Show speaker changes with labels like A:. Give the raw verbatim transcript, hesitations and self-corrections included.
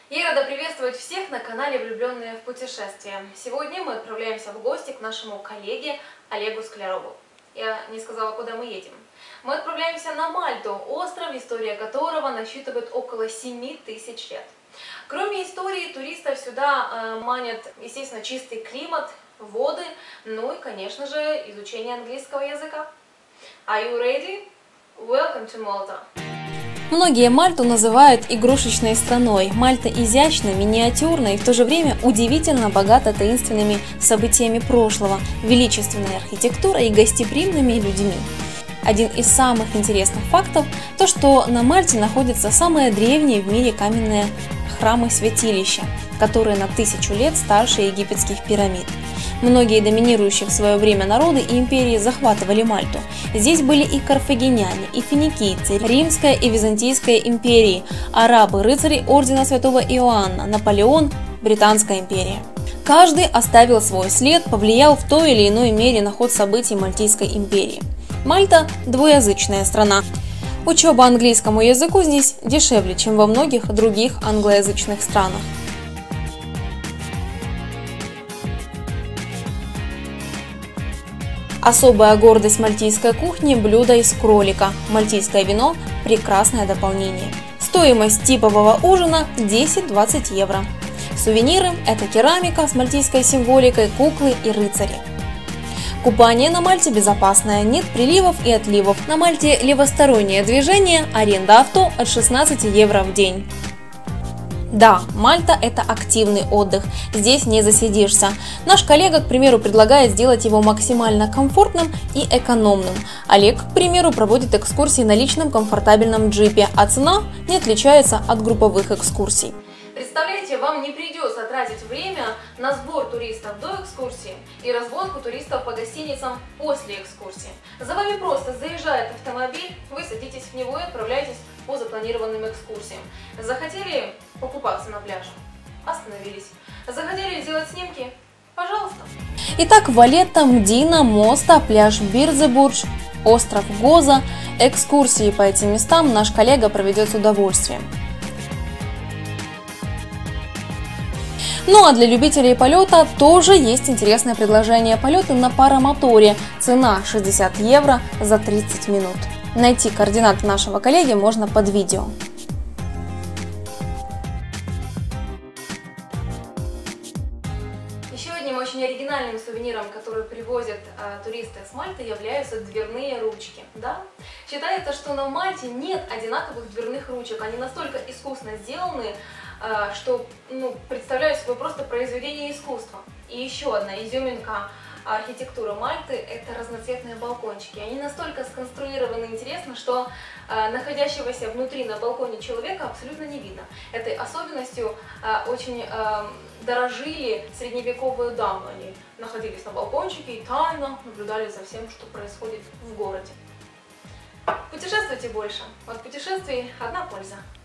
A: Я рада приветствовать всех на канале «Влюбленные в путешествия». Сегодня мы отправляемся в гости к нашему коллеге Олегу Склярову. Я не сказала, куда мы едем. Мы отправляемся на Мальту, остров, история которого насчитывает около семи тысяч лет. Кроме истории, туристов сюда э, манят, естественно, чистый климат, воды, ну и, конечно же, изучение английского языка. Are you ready? Welcome to Malta!
B: Многие Мальту называют игрушечной страной. Мальта изящна, миниатюрна и в то же время удивительно богата таинственными событиями прошлого, величественной архитектурой и гостеприимными людьми. Один из самых интересных фактов – то, что на Мальте находятся самые древние в мире каменные храмы-святилища, которые на тысячу лет старше египетских пирамид. Многие доминирующие в свое время народы и империи захватывали Мальту. Здесь были и карфагеняне, и финикийцы, Римская и Византийская империи, арабы, рыцари ордена Святого Иоанна, Наполеон, Британская империя. Каждый оставил свой след, повлиял в той или иной мере на ход событий Мальтийской империи. Мальта – двуязычная страна. Учеба английскому языку здесь дешевле, чем во многих других англоязычных странах. Особая гордость мальтийской кухни – блюдо из кролика. Мальтийское вино – прекрасное дополнение. Стоимость типового ужина – десять-двадцать евро. Сувениры – это керамика с мальтийской символикой, куклы и рыцари. Купание на Мальте безопасное, нет приливов и отливов. На Мальте левостороннее движение, аренда авто от шестнадцати евро в день. Да, Мальта – это активный отдых, здесь не засидишься. Наш коллега, к примеру, предлагает сделать его максимально комфортным и экономным. Олег, к примеру, проводит экскурсии на личном комфортабельном джипе, а цена не отличается от групповых экскурсий.
A: Представляете, вам не придется тратить время на сбор туристов до экскурсии и развозку туристов по гостиницам после экскурсии. За вами просто заезжает автомобиль, вы садитесь в него и отправляетесь по запланированным экскурсиям. Захотели покупаться на пляже? Остановились. Захотели сделать снимки? Пожалуйста.
B: Итак, Валетта, Мдина, Моста, пляж Бирзебурдж, остров Гоза. Экскурсии по этим местам наш коллега проведет с удовольствием. Ну а для любителей полета тоже есть интересное предложение: полеты на паромоторе. Цена шестьдесят евро за тридцать минут. Найти координаты нашего коллеги можно под видео.
A: Еще одним очень оригинальным сувениром, который привозят а, туристы с Мальты, являются дверные ручки. Да? Считается, что на Мальте нет одинаковых дверных ручек. Они настолько искусно сделаны, а, что ну, представляют собой просто произведение искусства. И еще одна изюминка архитектуры Мальты – это разноцветные балкончики. Они настолько сконструированы интересно, что э, находящегося внутри на балконе человека абсолютно не видно. Этой особенностью э, очень э, дорожили средневековые дамы. Они находились на балкончике и тайно наблюдали за всем, что происходит в городе. Путешествуйте больше. От путешествий одна польза.